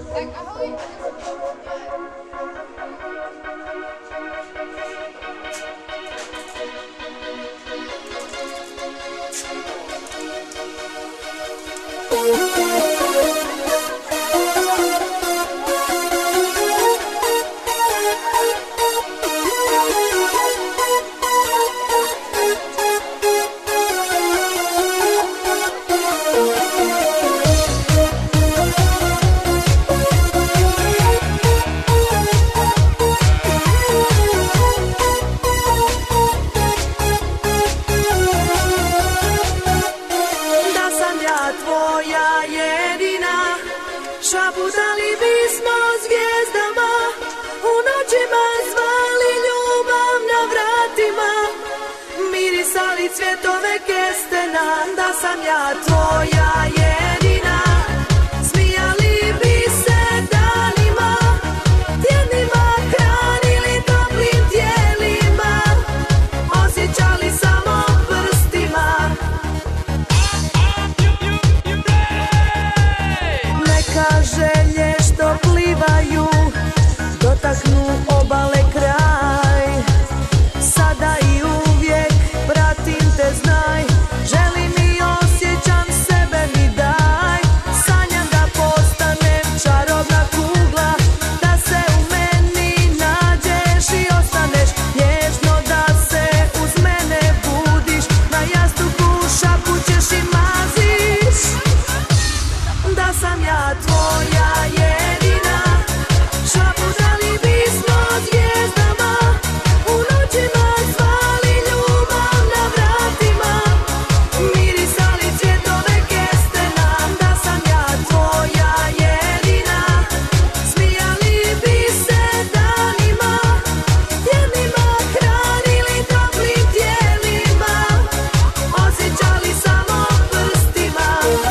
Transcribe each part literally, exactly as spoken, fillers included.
Tak ahoj. Tvoja jedina, šaputali bismo zvijezdama, u noćima zvali ljubav na vratima, mirisali cvjetove kestena. Da sam ja tvoja jedina, smijali bi se danima, tjednima hranili toplim tijelima, osjećali samo prstima. Želje što plivaju dotaknu obale kraj, sada i uvijek pratim te, znaj, želim i osjećam sebe mi daj, sanjam da postanem čarobna kugla, da se u meni nađeš i ostaneš, nježno da se uz mene budiš, na jastuku šapućeš i maziš. Da sam ja tvoja jedina, šaputali bismo zvijezdama, u noćima zvali ljubav na vratima, mirisali cvjetove kestena. Da sam ja tvoja jedina, smijali bi se danima, tjednima hranili toplim tijelima, osjećali samo prstima.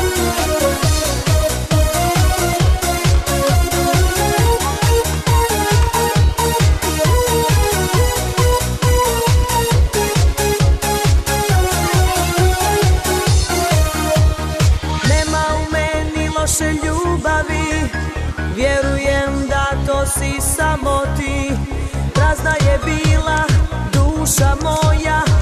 Loše ljubavi, vjerujem da to si samo ti, prazna je bila duša moja.